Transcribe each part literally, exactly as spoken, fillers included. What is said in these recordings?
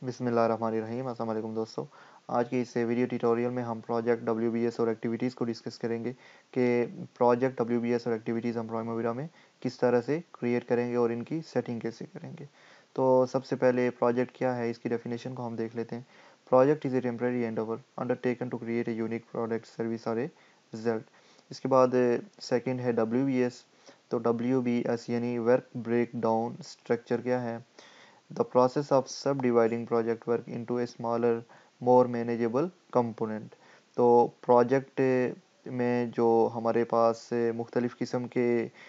बिस्मिल्लाहिर्रहमानिर्रहीम। अस्सलाम वालेकुम दोस्तों। आज के इस वीडियो ट्यूटोरियल में हम प्रोजेक्ट डब्ल्यू बी एस और एक्टिविटीज़ को डिस्कस करेंगे कि प्रोजेक्ट डब्ल्यू बी एस और एक्टिविटीज़ हम प्राइमोविरा में किस तरह से क्रिएट करेंगे और इनकी सेटिंग कैसे करेंगे। तो सबसे पहले प्रोजेक्ट क्या है, इसकी डेफिनेशन को हम देख लेते हैं। Project is a temporary endeavour undertaken to create a unique product service और ए रिजल्ट। इसके बाद सेकेंड है डब्ल्यू बी एस। तो डब्ल्यू बी एस यानी वर्क ब्रेक डाउन स्ट्रक्चर क्या है, the process of subdividing project work into a smaller more manageable component। तो project में जो हमारे पास मुख्तलिफ़ किस्म के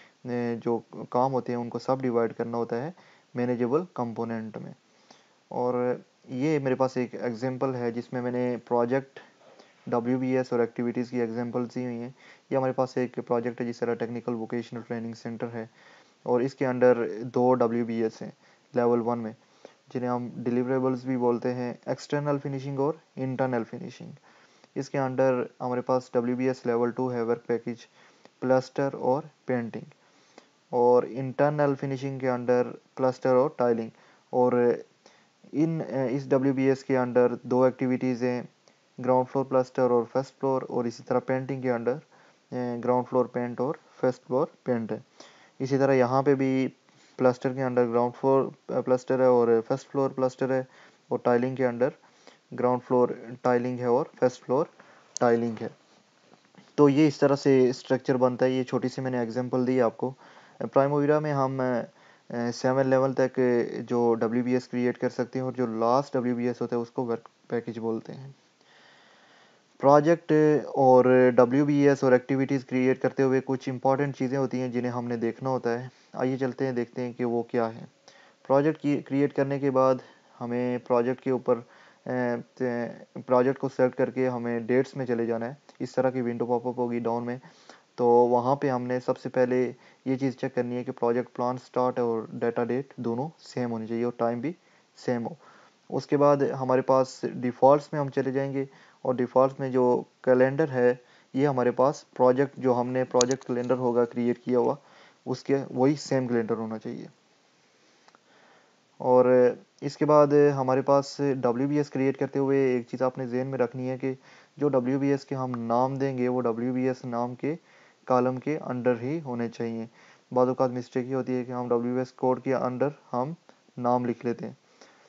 जो काम होते हैं उनको सब डिवाइड करना होता है मैनेजेबल कंपोनेंट में। और ये मेरे पास एक एग्जांपल है जिसमें मैंने प्रोजेक्ट डब्ल्यू बी एस और एक्टिविटीज़ की एग्जांपल्स दी हुई हैं। ये हमारे पास एक प्रोजेक्ट है जिस तरह टेक्निकल वोकेशनल ट्रेनिंग सेंटर है, और इसके अंडर दो डब्ल्यू बी एस हैं लेवल वन में, जिन्हें हम डिलीवरेबल्स भी बोलते हैं, एक्सटर्नल फिनिशिंग और इंटरनल फिनिशिंग। इसके अंडर हमारे पास W B S level two है वर्क पैकेज, प्लास्टर और पेंटिंग, और इंटरनल फिनिशिंग के अंडर प्लास्टर और टाइलिंग। और इन इस डब्ल्यू बी एस के अंडर दो एक्टिविटीज़ हैं, ग्राउंड फ्लोर प्लास्टर और फर्स्ट फ्लोर, और इसी तरह पेंटिंग के अंडर ग्राउंड फ्लोर पेंट और फर्स्ट फ्लोर पेंट है। इसी तरह यहाँ पे भी प्लास्टर के अंडर ग्राउंड फ्लोर प्लास्टर है और फर्स्ट फ्लोर प्लास्टर है, और टाइलिंग के अंडर ग्राउंड फ्लोर टाइलिंग है और फर्स्ट फ्लोर टाइलिंग है। तो ये इस तरह से स्ट्रक्चर बनता है। ये छोटी सी मैंने एग्जांपल दी आपको। प्राइमोविरा में हम सेवन लेवल तक जो डब्ल्यू बी एस क्रिएट कर सकते हैं, और जो लास्ट डब्ल्यू बी एस होता है उसको वर्क पैकेज बोलते हैं। प्रोजेक्ट और डब्ल्यू बी एस और एक्टिविटीज़ क्रिएट करते हुए कुछ इंपॉर्टेंट चीज़ें होती हैं जिन्हें हमने देखना होता है। आइए चलते हैं, देखते हैं कि वो क्या है। प्रोजेक्ट की क्रिएट करने के बाद हमें प्रोजेक्ट के ऊपर प्रोजेक्ट को सेलेक्ट करके हमें डेट्स में चले जाना है। इस तरह की विंडो पॉपअप होगी डाउन में। तो वहाँ पे हमने सबसे पहले ये चीज़ चेक करनी है कि प्रोजेक्ट प्लान स्टार्ट और डाटा डेट दोनों सेम होनी चाहिए और टाइम भी सेम हो। उसके बाद हमारे पास डिफ़ॉल्ट्स में हम चले जाएंगे, और डिफ़ॉल्ट्स में जो कैलेंडर है, ये हमारे पास प्रोजेक्ट जो हमने प्रोजेक्ट कैलेंडर होगा क्रिएट किया हुआ, उसके वही सेम कैलेंडर होना चाहिए। और इसके बाद हमारे पास डब्ल्यू बी एस क्रिएट करते हुए एक चीज़ आपने ज़हन में रखनी है कि जो डब्ल्यू बी एस के हम नाम देंगे वो डब्ल्यू बी एस नाम के कॉलम के अंडर ही होने चाहिए। बाद औक़ात मिस्टेक ये होती है कि हम डब्ल्यू बी एस कोड के अंडर हम नाम लिख लेते हैं।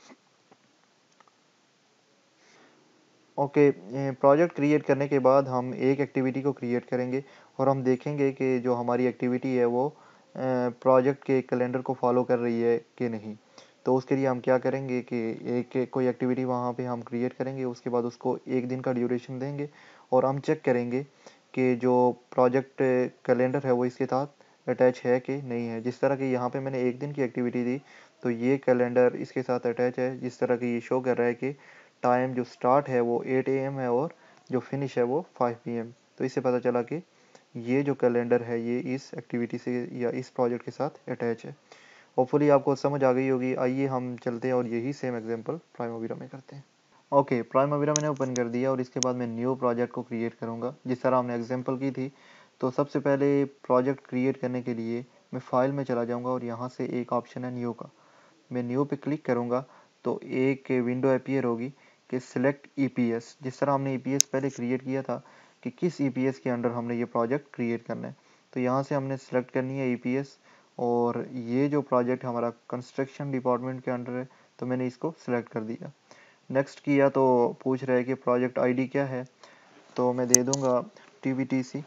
ओके, प्रोजेक्ट क्रिएट करने के बाद हम एक एक्टिविटी को क्रिएट करेंगे, और हम देखेंगे कि जो हमारी एक्टिविटी है वो प्रोजेक्ट के कैलेंडर को फॉलो कर रही है कि नहीं। तो उसके लिए हम क्या करेंगे कि एक एक कोई एक्टिविटी वहाँ पे हम क्रिएट करेंगे, उसके बाद उसको एक दिन का ड्यूरेशन देंगे, और हम चेक करेंगे कि जो प्रोजेक्ट कैलेंडर है वो इसके साथ अटैच है कि नहीं है। जिस तरह की यहाँ पे मैंने एक दिन की एक्टिविटी दी, तो ये कैलेंडर इसके साथ अटैच है। जिस तरह की ये शो कर रहा है कि टाइम जो स्टार्ट है वो एट ए एम है और जो फिनिश है वो फाइव पी एम। तो इससे पता चला कि ये जो कैलेंडर है ये इस एक्टिविटी से या इस प्रोजेक्ट के साथ अटैच है। होपफुली आपको समझ आ गई होगी। आइए हम चलते हैं और यही सेम एग्जांपल प्राइमोविरा में करते हैं। ओके, प्राइमोविरा मैंने ओपन कर दिया, और इसके बाद मैं न्यू प्रोजेक्ट को क्रिएट करूँगा जिस तरह हमने एग्जांपल की थी। तो सबसे पहले प्रोजेक्ट क्रिएट करने के लिए मैं फ़ाइल में चला जाऊँगा, और यहाँ से एक ऑप्शन है न्यू का, मैं न्यू पे क्लिक करूँगा तो एक विंडो अपीयर होगी कि सिलेक्ट ई पी एस। जिस तरह हमने ई पी एस पहले क्रिएट किया था कि किस ई पी एस के अंडर हमने ये प्रोजेक्ट क्रिएट करना है, तो यहाँ से हमने सेलेक्ट करनी है ई पी एस। और ये जो प्रोजेक्ट हमारा कंस्ट्रक्शन डिपार्टमेंट के अंडर है, तो मैंने इसको सिलेक्ट कर दिया। नेक्स्ट किया तो पूछ रहा है कि प्रोजेक्ट आई डी क्या है, तो मैं दे दूँगा टी वी टी सी,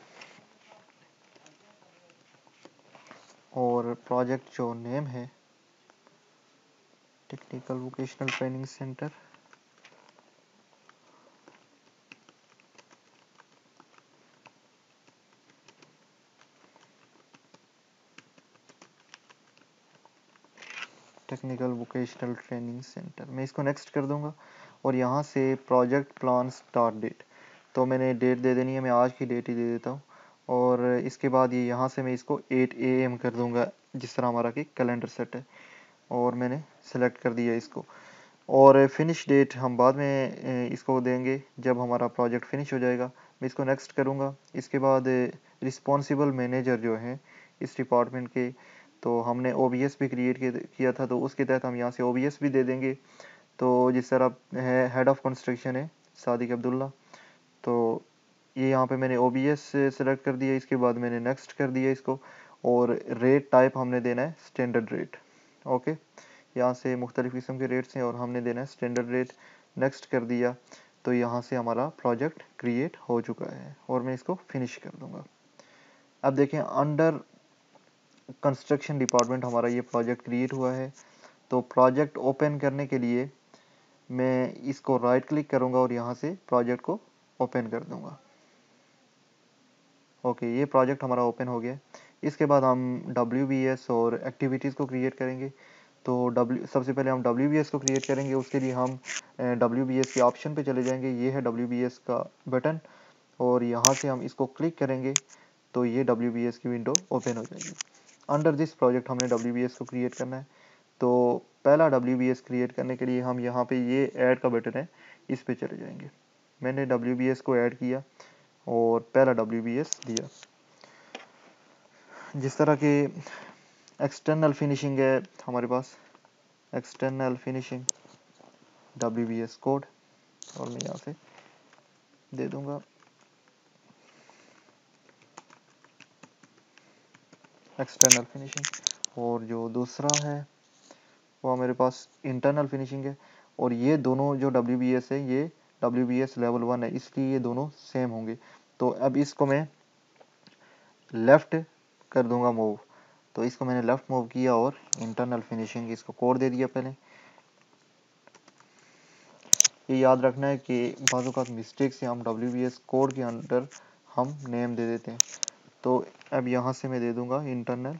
और प्रोजेक्ट जो नेम है technical vocational training centre. Technical vocational training centre, मैं इसको नेक्स्ट कर दूंगा। और यहाँ से प्रोजेक्ट प्लान स्टार्ट डेट, तो मैंने डेट दे देनी है, मैं आज की डेट ही दे देता हूँ। और इसके बाद ये यहाँ से मैं इसको एट ए एम कर दूंगा जिस तरह हमारा कि कैलेंडर सेट है, और मैंने सेलेक्ट कर दिया इसको। और फिनिश डेट हम बाद में इसको देंगे जब हमारा प्रोजेक्ट फिनिश हो जाएगा। मैं इसको नेक्स्ट करूँगा। इसके बाद रिस्पॉन्सिबल मैनेजर जो है इस डिपार्टमेंट के, तो हमने ओ बी एस भी क्रिएट किया था, तो उसके तहत हम यहाँ से ओ बी एस भी दे देंगे। तो जिस तरह है हेड ऑफ कंस्ट्रक्शन है सादिक अब्दुल्ला, तो ये यहाँ पे मैंने ओ बी एस सेलेक्ट कर दिया, इसके बाद मैंने नेक्स्ट कर दिया इसको, और रेट टाइप हमने देना है स्टैंडर्ड रेट। ओके, यहाँ से मुख्तलिफ़ किस्म के रेट्स हैं और हमने देना है स्टैंडर्ड रेट, नेक्स्ट कर दिया। तो यहाँ से हमारा प्रोजेक्ट क्रिएट हो चुका है और मैं इसको फिनिश कर दूँगा। अब देखें, अंडर कंस्ट्रक्शन डिपार्टमेंट हमारा ये प्रोजेक्ट क्रिएट हुआ है। तो प्रोजेक्ट ओपन करने के लिए मैं इसको राइट क्लिक करूँगा और यहाँ से प्रोजेक्ट को ओपन कर दूँगा। ओके, ये प्रोजेक्ट हमारा ओपन हो गया। इसके बाद हम डब्ल्यू बी एस और एक्टिविटीज़ को क्रिएट करेंगे। तो डब्ल्यू सबसे पहले हम डब्ल्यू बी एस को क्रिएट करेंगे। उसके लिए हम डब्ल्यू बी एस के ऑप्शन पे चले जाएंगे। ये है डब्ल्यू बी एस का बटन, और यहाँ से हम इसको क्लिक करेंगे तो ये डब्ल्यू बी एस की विंडो ओपन हो जाएगी। अंडर दिस प्रोजेक्ट हमने डब्ल्यू बी एस को क्रिएट करना है। तो पहला डब्ल्यू बी एस क्रिएट करने के लिए हम यहाँ पे ये ऐड का बटन है, इस पे चले जाएंगे। मैंने डब्ल्यू बी एस को ऐड किया और पहला डब्ल्यू बी एस दिया। जिस तरह की एक्सटर्नल फिनिशिंग है हमारे पास, external finishing W B S code, और मैं यहाँ से दे दूँगा एक्सटर्नल फिनिशिंग। और जो दूसरा है वो मेरे पास इंटरनल फिनिशिंग है। और ये दोनों जो डब्ल्यू बी एस है ये W B S level one है, इसलिए ये दोनों सेम होंगे। तो अब इसको मैं लेफ़्ट कर दूंगा मूव। तो इसको मैंने लेफ़्ट मूव किया और इंटरनल फिनिशिंग इसको कोड दे दिया। पहले ये याद रखना है कि बाज़ औक़ात मिस्टेक से हम डब्ल्यू बी एस कोड के अंदर हम नेम दे देते हैं। तो अब यहाँ से मैं दे दूंगा इंटरनल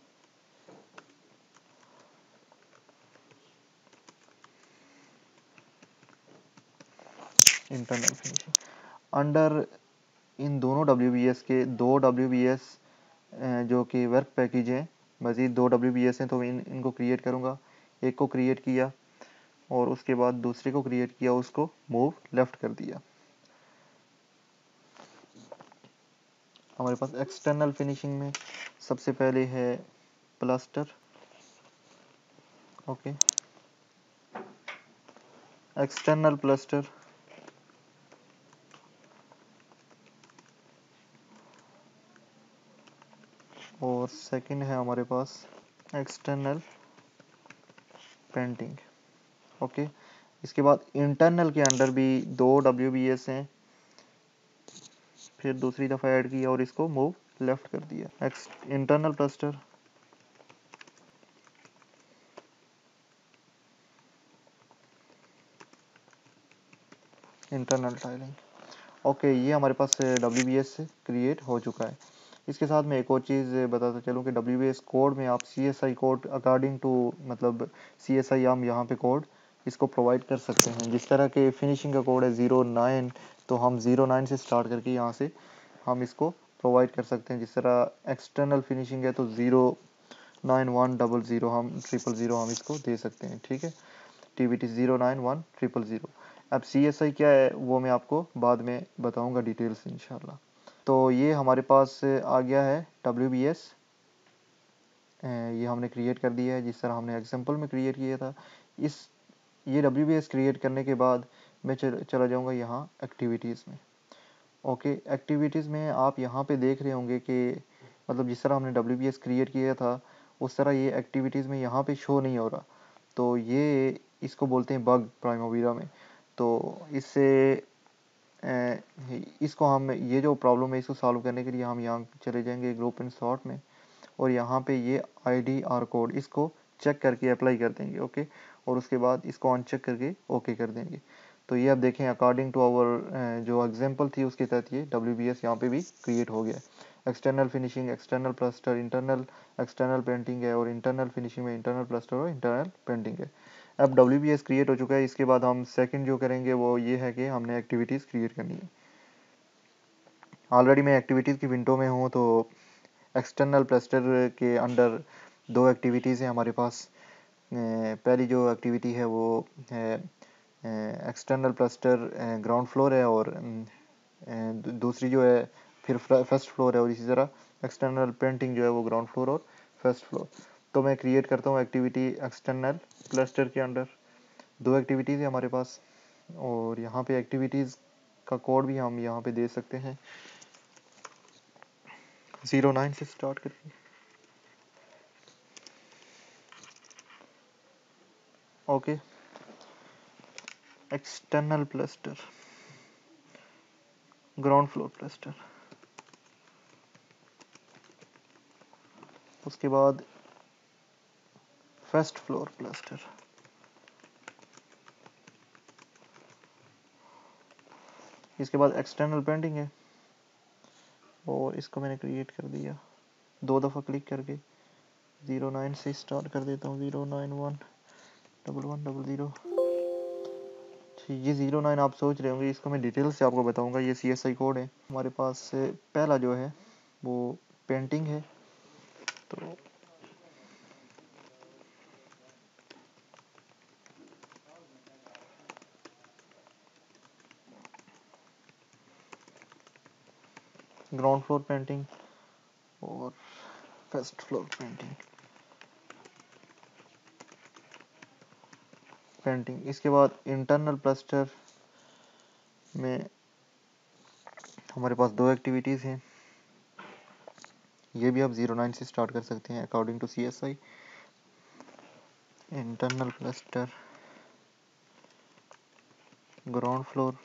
इंटरनल फिनिशिंग। अंडर इन दोनों डब्ल्यू बी एस के दो डब्ल्यू बी एस जो कि वर्क पैकेज हैं, मज़ीद दो डब्ल्यू बी एस हैं, तो इन इनको क्रिएट करूँगा। एक को क्रिएट किया और उसके बाद दूसरे को क्रिएट किया, उसको मूव लेफ़्ट कर दिया। हमारे पास एक्सटर्नल फिनिशिंग में सबसे पहले है प्लास्टर। ओके, एक्सटर्नल प्लास्टर, और सेकंड है हमारे पास एक्सटर्नल पेंटिंग। ओके, इसके बाद इंटरनल के अंदर भी दो डब्ल्यू बी एस हैं, फिर दूसरी दफ़ा ऐड किया और इसको मूव लेफ़्ट कर दिया। Ex internal plaster, internal tiling. Okay, ये हमारे पास डब्ल्यू बी एस क्रिएट हो चुका है। इसके साथ मैं एक और चीज़ बताता चलूँ कि डब्ल्यू बी एस कोड में आप C S I code according to मतलब सी एस आई हम यहाँ पे कोड इसको प्रोवाइड कर सकते हैं। जिस तरह के फिनिशिंग का कोड है ज़ीरो नाइन, तो हम ज़ीरो नाइन से स्टार्ट करके यहाँ से हम इसको प्रोवाइड कर सकते हैं। जिस तरह एक्सटर्नल फिनिशिंग है तो zero nine one double zero हम ट्रिपल ज़ीरो हम इसको दे सकते हैं। ठीक है, T B T zero nine one triple zero. अब सी एस आई क्या है वो मैं आपको बाद में बताऊँगा डिटेल्स इंशाल्लाह। तो ये हमारे पास आ गया है डब्ल्यू बी एस, ये हमने क्रिएट कर दिया है जिस तरह हमने एग्जांपल में क्रिएट किया था। इस ये डब्ल्यू बी एस क्रिएट करने के बाद मैं चल, चला जाऊंगा यहाँ एक्टिविटीज़ में। ओके, एक्टिविटीज़ में आप यहाँ पे देख रहे होंगे कि मतलब जिस तरह हमने डब्ल्यू बी एस क्रिएट किया था उस तरह ये एक्टिविटीज़ में यहाँ पे शो नहीं हो रहा। तो ये इसको बोलते हैं बग प्राइमोविरा में। तो इससे इसको हम ये जो प्रॉब्लम है इसको सॉल्व करने के लिए हम यहाँ चले जाएंगे ग्रुप एंड सॉर्ट में, और यहाँ पे ये आई डी आर कोड इसको चेक करके अप्लाई कर देंगे। ओके, और उसके बाद इसको अनचेक करके ओके कर देंगे। तो ये अब देखें अकॉर्डिंग टू आवर जो एग्जांपल थी उसके तहत ये डब्ल्यू बी एस यहाँ पे भी क्रिएट हो गया। External finishing, external plaster, internal external painting है, और इंटरनल फिनिशिंग में इंटरनल प्लास्टर और इंटरनल पेंटिंग है। अब डब्ल्यू बी एस क्रिएट हो चुका है। इसके बाद हम सेकंड जो करेंगे वो ये है कि हमने एक्टिविटीज़ क्रिएट करनी है। ऑलरेडी मैं एक्टिविटीज़ की विंडो में हूँ। तो एक्सटर्नल प्लास्टर के अंडर दो एक्टिविटीज़ हैं हमारे पास। पहली जो एक्टिविटी है वो है एक्सटर्नल प्लास्टर ग्राउंड फ्लोर है, और दूसरी जो है फिर फर्स्ट फ्लोर है, और इसी तरह एक्सटर्नल पेंटिंग जो है वो ग्राउंड फ्लोर और फर्स्ट फ्लोर। तो मैं क्रिएट करता हूँ एक्टिविटी एक्सटर्नल प्लास्टर के अंडर। दो एक्टिविटीज़ है हमारे पास, और यहाँ पे एक्टिविटीज़ का कोड भी हम यहाँ पे दे सकते हैं। ज़ीरो नाइन से स्टार्ट करिए। Okay, external cluster, ground floor cluster, उसके बाद फर्स्ट फ्लोर क्लस्टर, इसके बाद एक्सटर्नल पेंटिंग है, और इसको मैंने क्रिएट कर दिया दो दफ़ा क्लिक करके। ज़ीरो नाइन से स्टार्ट कर देता हूँ। Zero nine one double one double zero. ये ज़ीरो नाइन आप सोच रहे होंगे, इसको मैं डिटेल से आपको बताऊंगा। ये सी एस आई कोड है हमारे पास। पहला जो है वो पेंटिंग है, तो ग्राउंड फ्लोर पेंटिंग और फर्स्ट फ्लोर पेंटिंग पेंटिंग इसके बाद इंटरनल क्लस्टर में हमारे पास दो एक्टिविटीज़ हैं। ये भी आप ज़ीरो नाइन से स्टार्ट कर सकते हैं according to C S I. Internal cluster, ground floor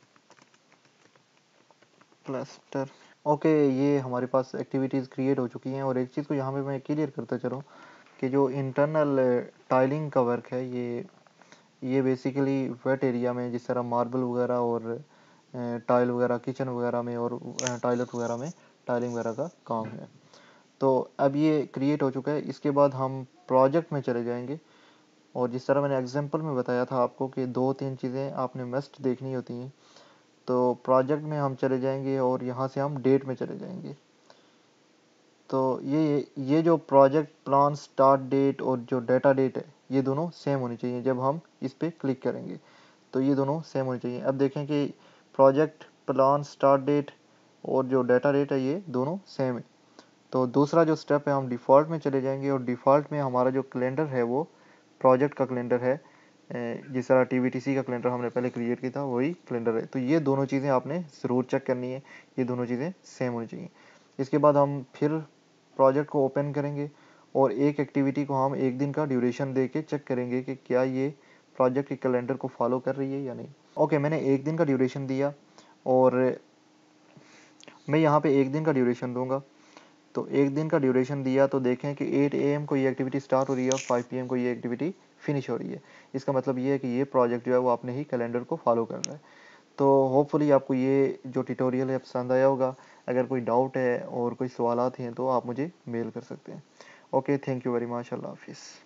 cluster. Okay, ये हमारे पास एक्टिविटीज़ क्रिएट हो चुकी हैं। और एक चीज़ को यहाँ पे मैं क्लियर करता चलूँ कि जो इंटरनल टाइलिंग का वर्क है, ये ये बेसिकली वेट एरिया में, जिस तरह मार्बल वगैरह और टाइल वगैरह किचन वगैरह में और टॉयलेट वगैरह में टाइलिंग वगैरह का काम है। तो अब ये क्रिएट हो चुका है। इसके बाद हम प्रोजेक्ट में चले जाएंगे, और जिस तरह मैंने एग्जांपल में बताया था आपको कि दो तीन चीज़ें आपने मस्ट देखनी होती हैं, तो प्रोजेक्ट में हम चले जाएंगे और यहाँ से हम डेट में चले जाएंगे। तो ये ये जो प्रोजेक्ट प्लान स्टार्ट डेट और जो डाटा डेट है, ये दोनों सेम होनी चाहिए। जब हम इस पर क्लिक करेंगे तो ये दोनों सेम होनी चाहिए। अब देखें कि प्रोजेक्ट प्लान स्टार्ट डेट और जो डाटा डेट है, ये दोनों सेम है। तो दूसरा जो स्टेप है, हम डिफ़ॉल्ट में चले जाएंगे, और डिफ़ॉल्ट में हमारा जो कैलेंडर है वो प्रोजेक्ट का कैलेंडर है। जिस तरह टी वी टी सी का कैलेंडर हमने पहले क्रिएट किया था, वही कैलेंडर है। तो ये दोनों चीज़ें आपने ज़रूर चेक करनी है, ये दोनों चीज़ें सेम होनी चाहिए। इसके बाद हम फिर प्रोजेक्ट को ओपन करेंगे, और एक एक्टिविटी को हम एक दिन का ड्यूरेशन दे के चेक करेंगे कि क्या ये प्रोजेक्ट के कैलेंडर को फॉलो कर रही है या नहीं। ओके, मैंने एक दिन का ड्यूरेशन दिया, और मैं यहाँ पे एक दिन का ड्यूरेशन दूंगा। तो एक दिन का ड्यूरेशन दिया तो देखें कि एट ए एम को ये एक्टिविटी स्टार्ट हो रही है और फाइव पी एम को ये एक्टिविटी फिनिश हो रही है। इसका मतलब ये है कि ये प्रोजेक्ट जो है वो अपने ही कैलेंडर को फॉलो कर रहा है। तो होपफुली आपको ये जो ट्यूटोरियल है पसंद आया होगा। अगर कोई डाउट है और कोई सवालात हैं तो आप मुझे मेल कर सकते हैं। Okay, thank you very much. अल्लाह हाफिज़।